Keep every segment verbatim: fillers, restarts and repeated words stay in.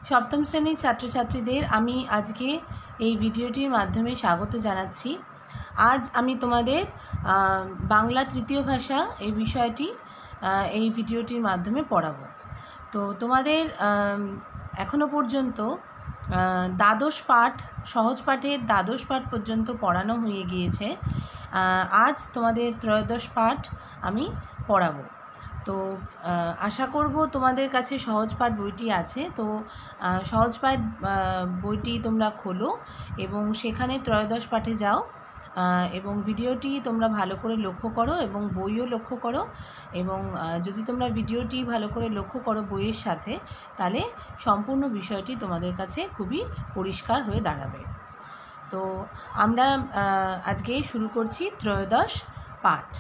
সপ্তম শ্রেণীর ছাত্রছাত্রীদের আমি আজকে এই ভিডিওটির মাধ্যমে স্বাগত জানাচ্ছি। আজ আমি তোমাদের বাংলা তৃতীয় ভাষা এই বিষয়টি এই ভিডিওটির মাধ্যমে পড়াবো। তো তোমাদের এখনো পর্যন্ত দ্বাদশ পাঠ, সহজ পাঠের দ্বাদশ পাঠ পর্যন্ত পড়ানো হয়ে গিয়েছে। আজ তোমাদের ত্রয়োদশ পাঠ আমি পড়াবো। তো আশা করব তোমাদের কাছে সহজ পাঠ বইটি আছে। তো সহজ পাঠ বইটি তোমরা খোলো এবং সেখানে ত্রয়োদশ পাঠে যাও এবং ভিডিওটি তোমরা ভালো করে লক্ষ্য করো এবং বইও লক্ষ্য করো। এবং যদি তোমরা ভিডিওটি ভালো করে লক্ষ্য করো বইয়ের সাথে, তাহলে সম্পূর্ণ বিষয়টি তোমাদের কাছে খুবই পরিষ্কার হয়ে দাঁড়াবে। তো আমরা আজকে শুরু করছি ত্রয়োদশ পাঠ।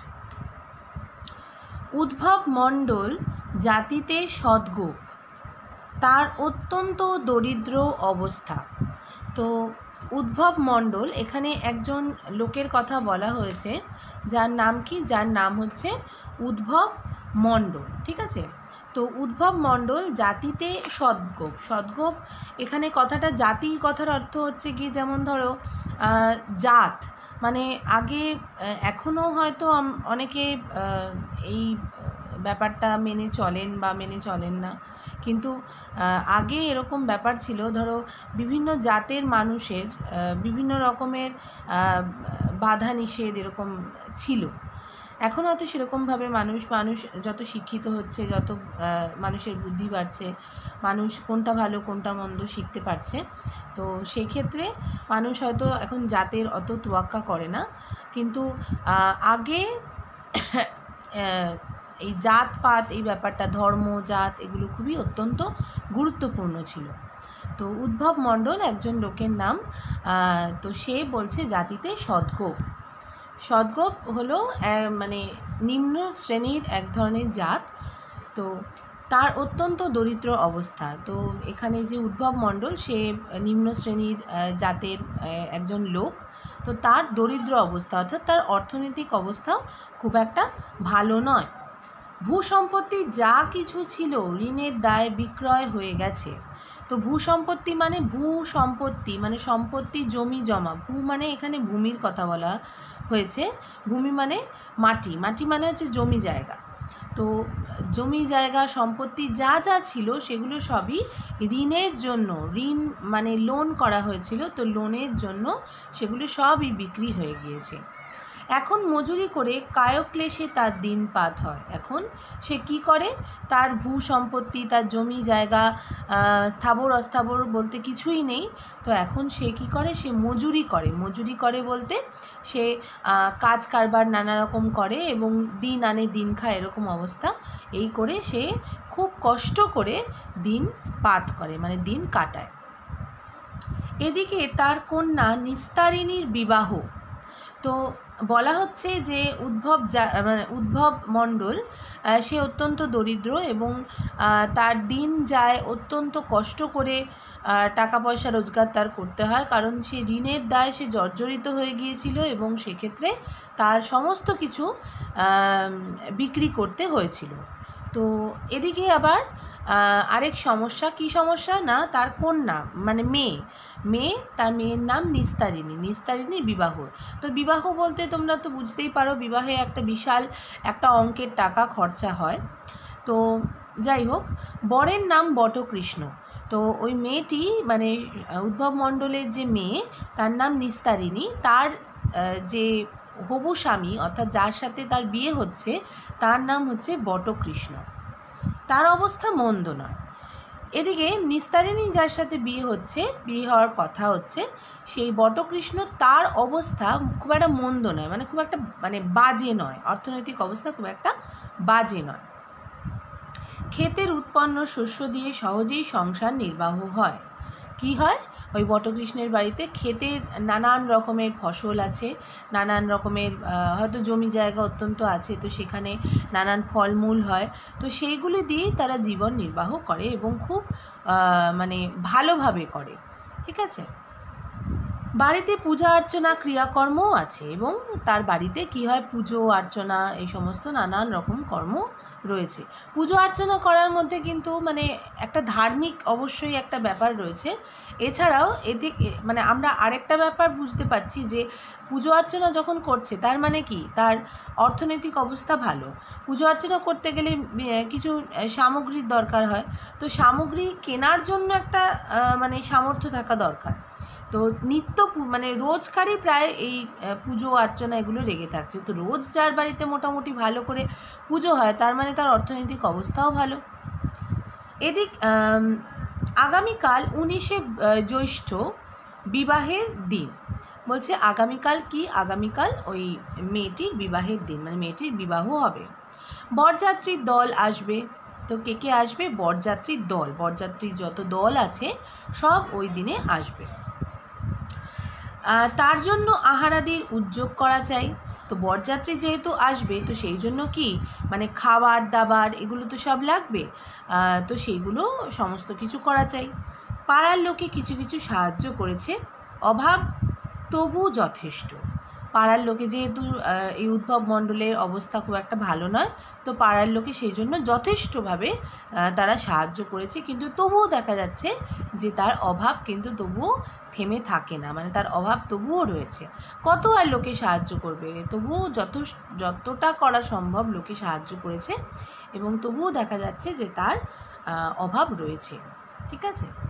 উদ্ভব মণ্ডল জাতিতে সদ্গোপ, তার অত্যন্ত দরিদ্র অবস্থা। তো উদ্ভব মণ্ডল, এখানে একজন লোকের কথা বলা হয়েছে, যার নাম কি? যার নাম হচ্ছে উদ্ভব মণ্ডল। ঠিক আছে। তো উদ্ভব মণ্ডল জাতিতে সদ্গোপ। সদ্গোপ এখানে কথাটা জাতি কথার অর্থ হচ্ছে কি, যেমন ধরো জাত, মানে আগে এখনও হয়তো অনেকে এই ব্যাপারটা মেনে চলেন বা মেনে চলেন না, কিন্তু আগে এরকম ব্যাপার ছিল। ধরো বিভিন্ন জাতের মানুষের বিভিন্ন রকমের বাধা নিষেধ এরকম ছিল। এখন হয়তো সেরকমভাবে মানুষ মানুষ যত শিক্ষিত হচ্ছে, যত মানুষের বুদ্ধি বাড়ছে, মানুষ কোনটা ভালো কোনটা মন্দ শিখতে পারছে। তো সেই ক্ষেত্রে মানুষ হয়তো এখন জাতের অত তোয়াক্কা করে না, কিন্তু আগে এই জাতপাত, এই ব্যাপারটা, ধর্ম, জাত, এগুলো খুবই অত্যন্ত গুরুত্বপূর্ণ ছিল। তো উদ্ভব মণ্ডল একজন লোকের নাম। তো সে বলছে জাতিতে সদ্গোপ। সদ্গোপ হলো মানে নিম্ন শ্রেণীর এক ধরনের জাত। তো তার অত্যন্ত দরিদ্র অবস্থা। তো এখানে যে উদ্ভব মণ্ডল, সে নিম্ন শ্রেণীর জাতের একজন লোক। তো তার দরিদ্র অবস্থা, অর্থাৎ তার অর্থনৈতিক অবস্থাও খুব একটা ভালো নয়। ভূসম্পত্তি যা কিছু ছিল ঋণের দায়ে বিক্রয় হয়ে গেছে। তো ভূসম্পত্তি মানে ভূ সম্পত্তি মানে সম্পত্তি, জমি জমা। ভূ মানে এখানে ভূমির কথা বলা হয়েছে। ভূমি মানে মাটি, মাটি মানে হচ্ছে জমি জায়গা। তো জমি জায়গা, সম্পত্তি যা যা ছিল সেগুলো সবই ঋণের জন্য, ঋণ মানে লোন করা হয়েছিল, তো লোনের জন্য সেগুলো সবই বিক্রি হয়ে গিয়েছে। এখন মজুরি করে কায়ক্লেশে তার দিন পাত হয়। এখন সে কি করে? তার ভূ সম্পত্তি, তার জমি জায়গা, স্থাবর অস্থাবর বলতে কিছুই নেই। তো এখন সে কি করে? সে মজুরি করে। মজুরি করে বলতে সে কাজ কারবার নানা রকম করে এবং দিন আনে দিন খায়, এরকম অবস্থা। এই করে সে খুব কষ্ট করে দিন পাত করে, মানে দিন কাটায়। এদিকে তার কন্যা নিস্তারিণীর বিবাহ। তো বলা হচ্ছে যে উদ্ভব মানে উদ্ভব মণ্ডল সে অত্যন্ত দরিদ্র এবং তার দিন যায় অত্যন্ত কষ্ট করে, টাকা পয়সা রোজগার তার করতে হয়, কারণ সে ঋণের দায়ে সে জর্জরিত হয়ে গিয়েছিল এবং সেক্ষেত্রে তার সমস্ত কিছু বিক্রি করতে হয়েছিল। তো এদিকে আবার আরেক সমস্যা, কি সমস্যা না, তার কন্যা মানে মেয়ে মেয়ে তার মেয়ের নাম নিস্তারিণী। নিস্তারিণীর বিবাহ। তো বিবাহ বলতে তোমরা তো বুঝতেই পারো, বিবাহে একটা বিশাল একটা অঙ্কের টাকা খরচা হয়। তো যাই হোক, বরের নাম বটকৃষ্ণ। তো ওই মেয়েটি মানে উদ্ভব মণ্ডলের যে মেয়ে, তার নাম নিস্তারিণী। তার যে হবু স্বামী, অর্থাৎ যার সাথে তার বিয়ে হচ্ছে, তার নাম হচ্ছে বটকৃষ্ণ। তার অবস্থা মন্দ নয়। এদিকে নিস্তারিণী যার সাথে বিয়ে হচ্ছে, বিয়ে হওয়ার কথা হচ্ছে, সেই বটকৃষ্ণ, তার অবস্থা খুব একটা মন্দ নয়, মানে খুব একটা মানে বাজে নয়, অর্থনৈতিক অবস্থা খুব একটা বাজে নয়। ক্ষেতের উৎপন্ন শস্য দিয়ে সহজেই সংসার নির্বাহ হয়। কি হয়? ওই বটকৃষ্ণের বাড়িতে ক্ষেতের নানান রকমের ফসল আছে, নানান রকমের হয়তো জমি জায়গা অত্যন্ত আছে, তো সেখানে নানান ফলমূল হয়। তো সেইগুলি দিয়েই তারা জীবন নির্বাহ করে এবং খুব মানে ভালোভাবে করে। ঠিক আছে। বাড়িতে পূজা অর্চনা ক্রিয়াকর্মও আছে এবং তার বাড়িতে কি হয়? পুজো অর্চনা এই সমস্ত নানান রকম কর্ম রয়েছে। পুজো অর্চনা করার মধ্যে কিন্তু মানে একটা ধার্মিক অবশ্যই একটা ব্যাপার রয়েছে। এছাড়াও এতে মানে আমরা আরেকটা ব্যাপার বুঝতে পারছি যে পুজো অর্চনা যখন করছে তার মানে কি, তার অর্থনৈতিক অবস্থা ভালো। পুজো অর্চনা করতে গেলে কিছু সামগ্রীর দরকার হয়, তো সামগ্রী কেনার জন্য একটা মানে সামর্থ্য থাকা দরকার। তো নিত্য মানে রোজকারই প্রায় এই পুজো অর্চনা এগুলো লেগে থাকছে। তো রোজ যার বাড়িতে মোটামুটি ভালো করে পুজো হয় তার মানে তার অর্থনৈতিক অবস্থাও ভালো। এদিক আগামীকাল উনিশে জ্যৈষ্ঠ বিবাহের দিন। বলছে আগামীকাল কি, আগামীকাল ওই মেয়েটির বিবাহের দিন, মানে মেয়েটির বিবাহ হবে। বরযাত্রীর দল আসবে। তো কে কে আসবে? বরযাত্রীর দল, বরযাত্রীর যত দল আছে সব ওই দিনে আসবে। তার জন্য আহারাদির উদ্যোগ করা চাই। তো বরযাত্রী যেহেতু আসবে তো সেই জন্য কি মানে খাবার দাবার এগুলো তো সব লাগবে, তো সেইগুলো সমস্ত কিছু করা চাই। পাড়ার লোকে কিছু কিছু সাহায্য করেছে, অভাব তবু যথেষ্ট। পাড়ার লোকে যেহেতু এই উদ্ভব মণ্ডলের অবস্থা খুব একটা ভালো নয়, তো পাড়ার লোকে সেই জন্য যথেষ্টভাবে তারা সাহায্য করেছে, কিন্তু তবুও দেখা যাচ্ছে যে তার অভাব কিন্তু তবুও থেমে থাকে না, মানে তার অভাব তবুও রয়েছে। কত আর লোকে সাহায্য করবে, তবুও যত যতটা করা সম্ভব লোকে সাহায্য করেছে এবং তবুও দেখা যাচ্ছে যে তার অভাব রয়েছে। ঠিক আছে।